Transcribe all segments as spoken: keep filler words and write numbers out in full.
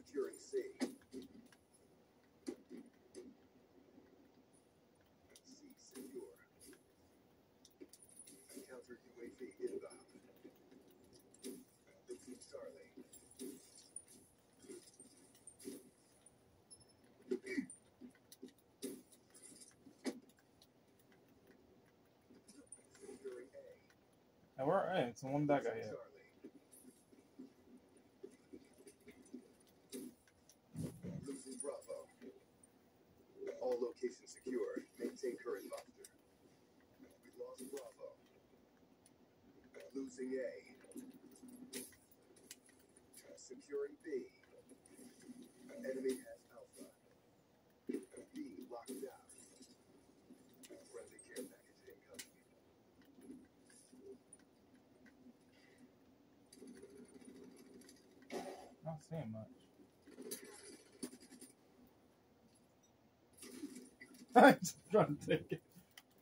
Securing C. C secure. Counter U A V inbound. Losing Charlie. Securing A. And we're hey, it's one that guy here. Losing Bravo. All locations secure. Maintain current posture. We lost Bravo. Losing A. Securing B. Enemy has Alpha. B locked down. Friendly care package incoming. Not seeing much. I'm just trying to take it.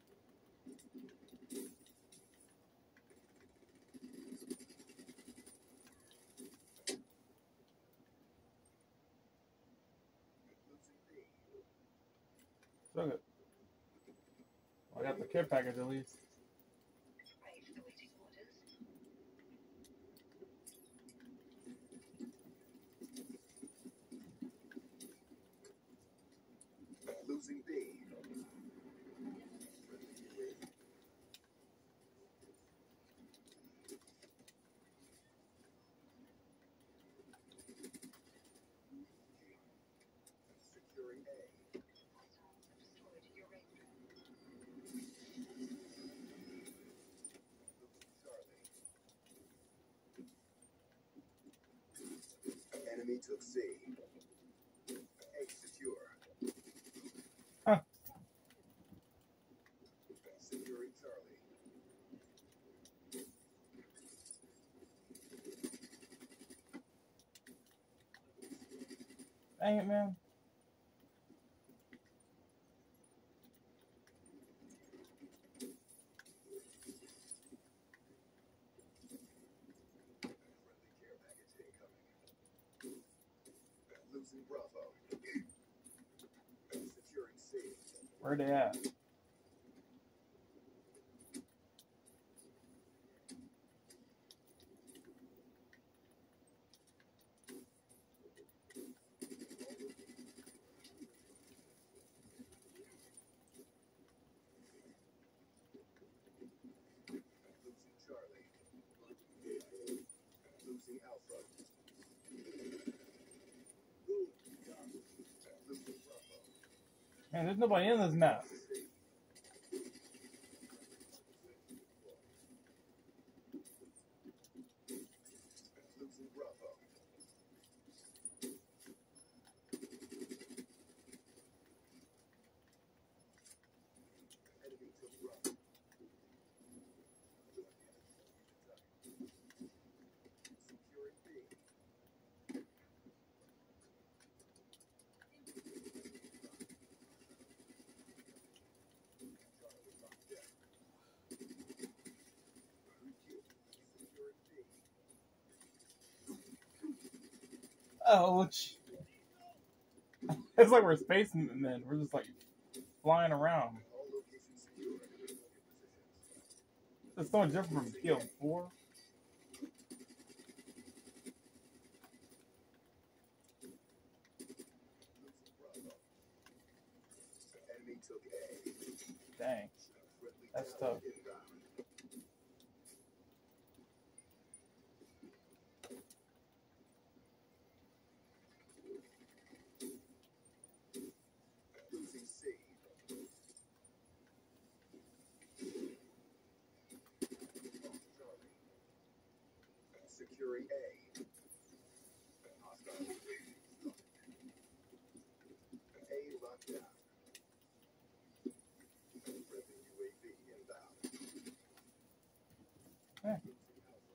So good. Well, I got the care package at least. Losing B. Securing A. Charlie. Enemy took C. A secure. Huh. Securing Charlie. Dang it, man. Friendly care package incoming. Losing Bravo. Securing C. Where they at? Losing Charlie. Losing Alpha. Losing Bravo. Man, there's nobody in this map. Losing Bravo. Enemy took Bravo. Securing B. Charlie locked down. Securing B. Ouch. It's like we're space men. We're just like flying around. All locations secure. Positions. It's so different from P O four. Losing Bravo. Enemy took A. Dang. Friendly That's tower tough. inbound. Losing C. Charlie. Securing A. Hostile. A locked down. Friendly U A V inbound. Yeah. Losing Alpha.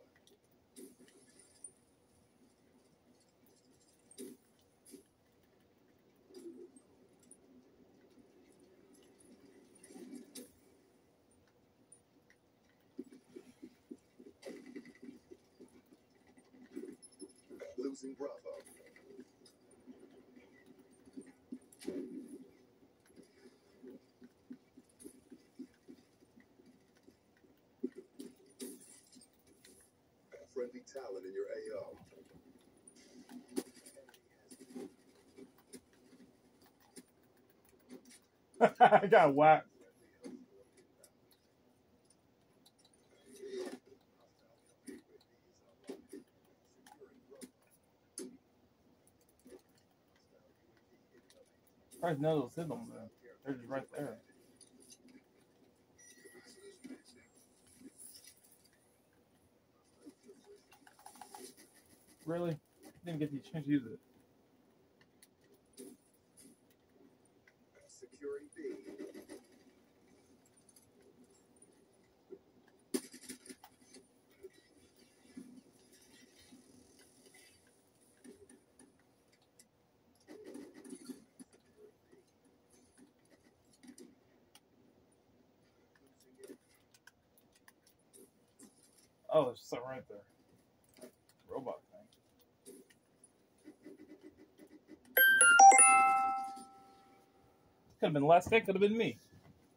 Losing Bravo. talent in your A O. I got whacked. Probably none of those hit them, man. They're just right there. Really? Didn't get the chance to use it. Securing B. Oh, there's something right there. Robot thing. Could have been the last hit, could have been me.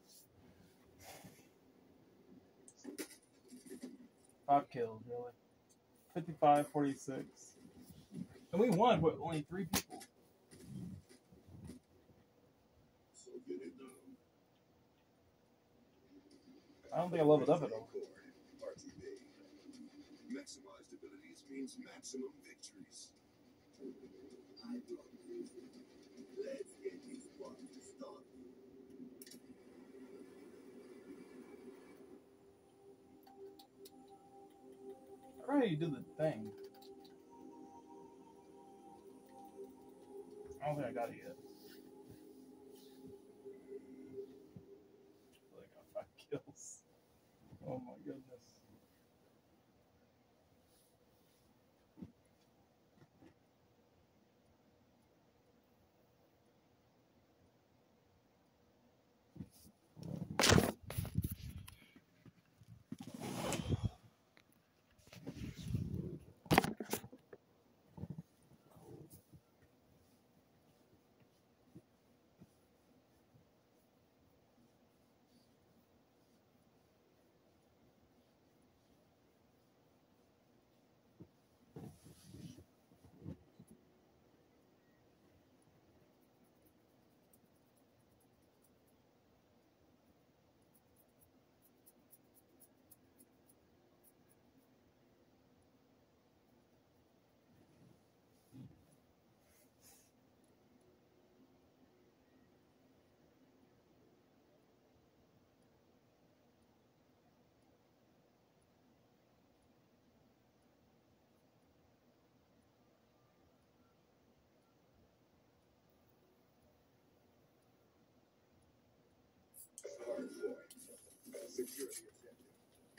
Five kills, really. fifty-five, forty-six. And we won with only three people. I don't think I leveled up at all. R T B. Maximized abilities means maximum victories. Let's get this party started. I already do the thing. I don't think I got it yet. I got five kills. Oh my goodness. Hard boy. Secure the objective.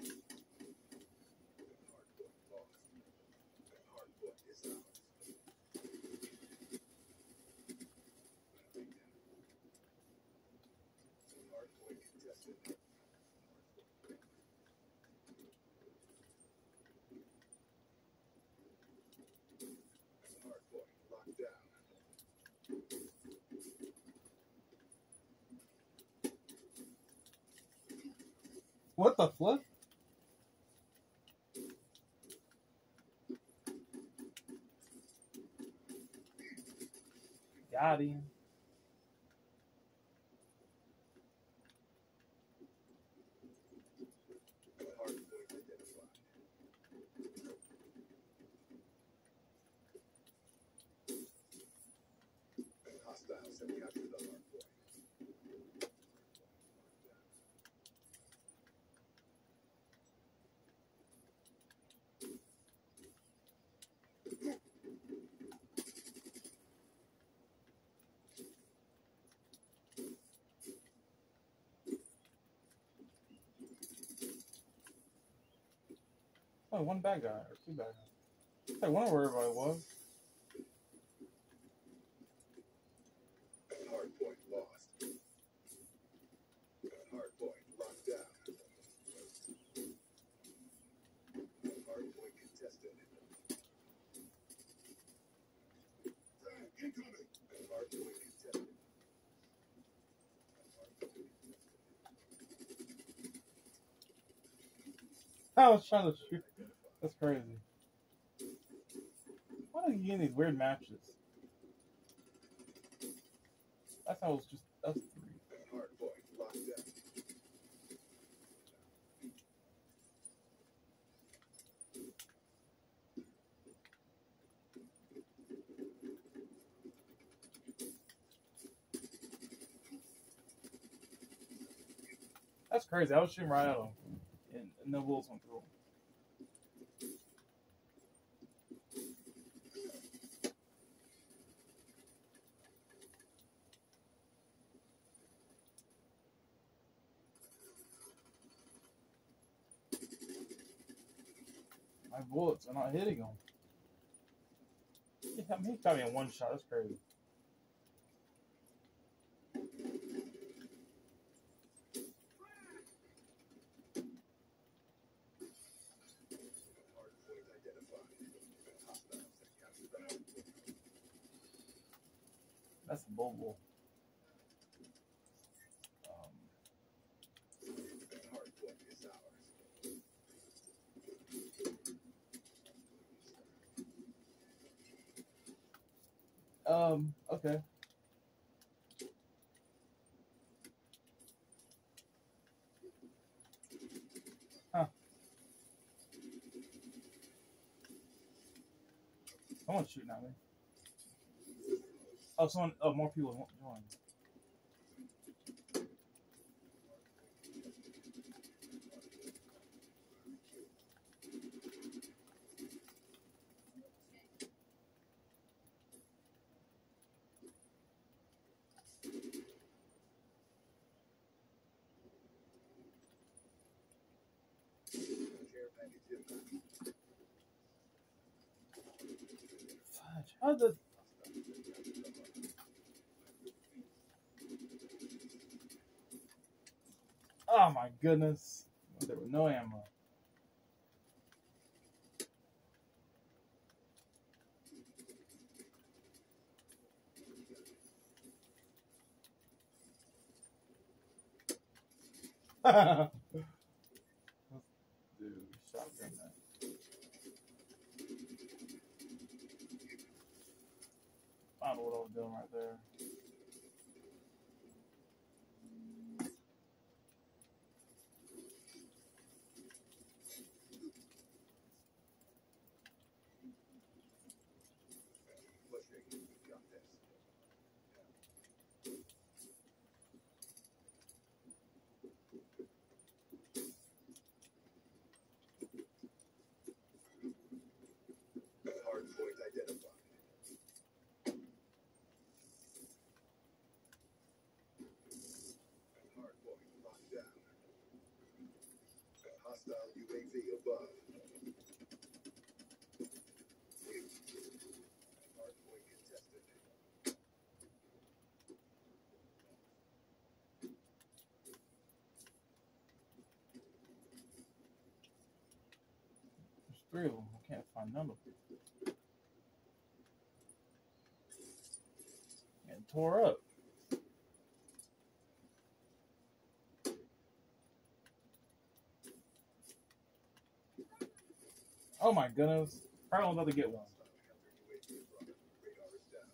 Hard boy lost. Hard boy is ours. Hard boy contested. Hard boy locked down. What the flip? Got him. Hard boy identified. Hostiles have captured the hard boy. Oh, one bad guy or two bad guys. I wonder where everybody was. Hard point lost. Hard point locked down. Hard point contested. Incoming. Hard point contested. I was trying to shoot. That's crazy. Why do you get these weird matches? That's how it was just us three. Hard point locked down. That's crazy. I was shooting right at him, and, and no bullets went through him. My bullets are not hitting him. He got me, he got me in one shot. That's crazy. Hard point identified. Hostiles that captured the hard point. That's a bull bull. Um, Hard point is ours. um okay. Huh. Someone's shooting at me. Oh, someone. Oh, more people want to join. Care package inbound. Fudge. How the? Oh my goodness! There was no ammo. Dude, shotgun that. I don't know what I was doing right there. Flushing. Got this. Hard point identified. Hard point locked down. Hostile U A V above. Hard point contested. There's three of them. I can't find none of them. Getting tore up. Oh my goodness. Probably about to get one. Radar is down.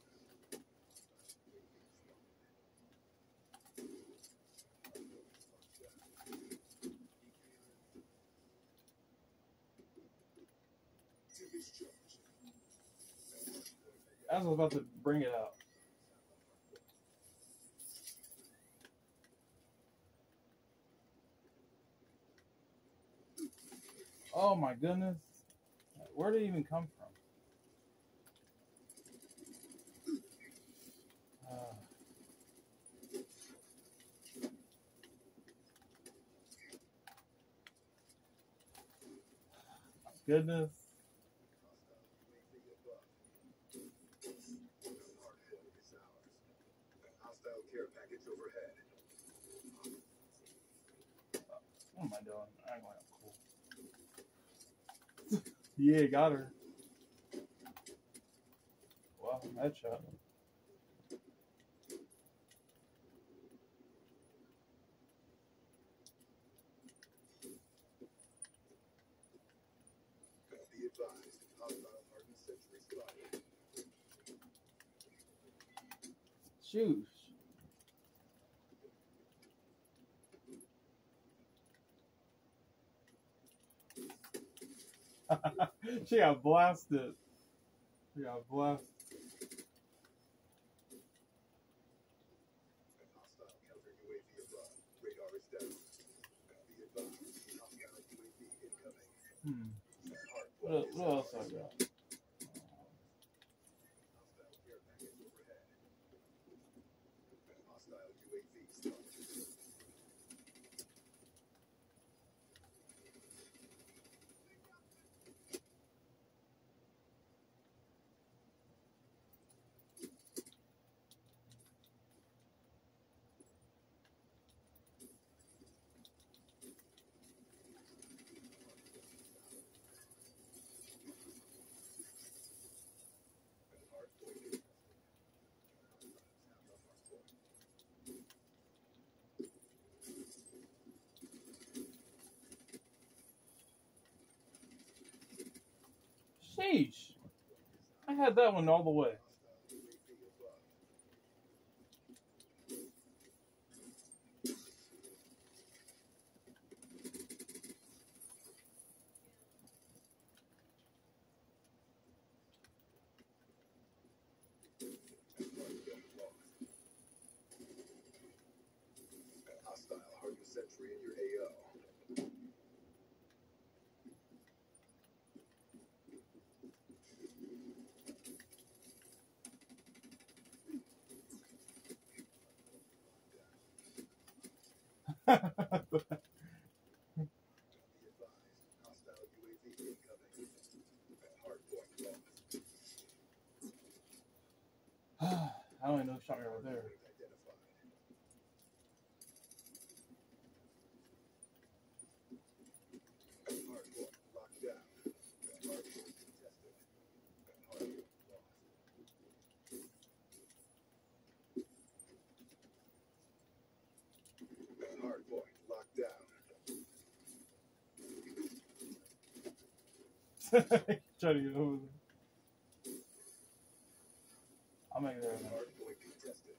To discharge. I was about to bring it out. Oh my goodness. Where did it even come from? Uh, goodness. Hostile care package overhead. What am I doing? I'm going up cool. Yeah, got her. Wow, headshot. Be advised, hostile hardened Century Style. Shoes. She got blasted. She got blasted. Hostile counter U A V above. Radar is down. Be advised. Hostile U A V incoming. Hmm. Hardpoint What, is what else I ours. got? Hostile care package overhead. Hostile U A V spotted. Hardpoint is Sheesh. I had that one all the way. hostile U A V above. Hardpoint lost. Hostile Hardy Sentry in your A O. Be advised. Hostile U A V incoming. Hardpoint lost. I only know shot me right there. Hardpoint identified. Hardpoint locked down. Hardpoint contested. Hardpoint lost. Hardpoint locked down. Trying to get over there. I'll make that. Hardpoint contested.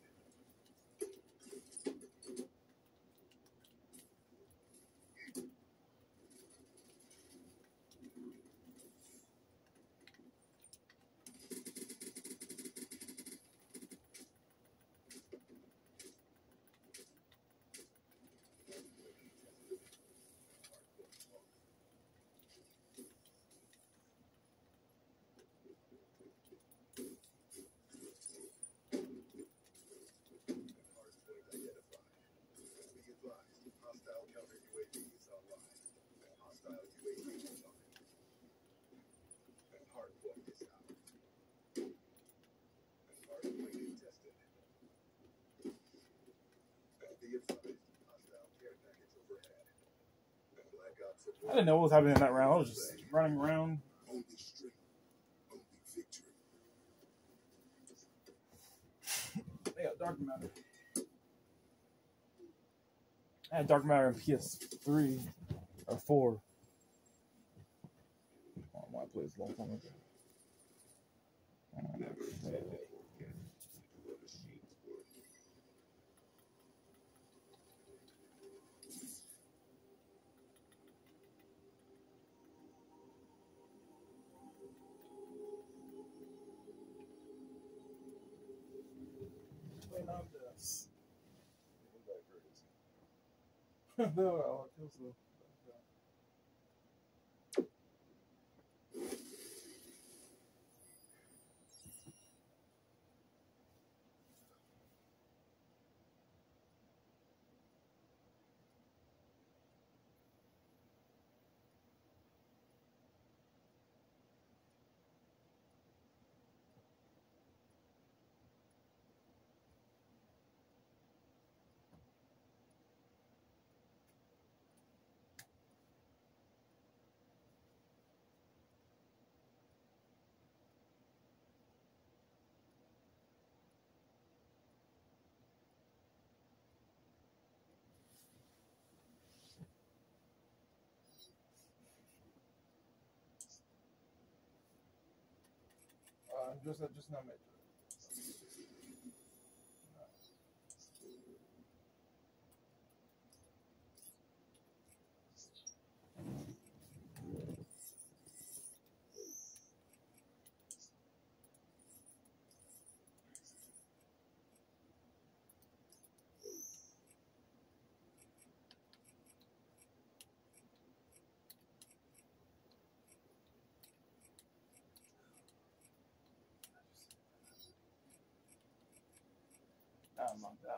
Hardpoint identified. Be advised. Hostile counter U A V is online. Hostile U A V online. Hardpoint is ours. Hardpoint contested. Be advised. Hostile care package overhead. Black Ops I didn't know what was happening in that round. I was just report. running around. Only strength. Only victory. They got dark matter. I had dark matter in P S three or four. Oh, my place a long time ago. Never fail. What a sheep's worth. Wait on this. Anybody heard No, I'll kill some. just just not Metro. Oh my god.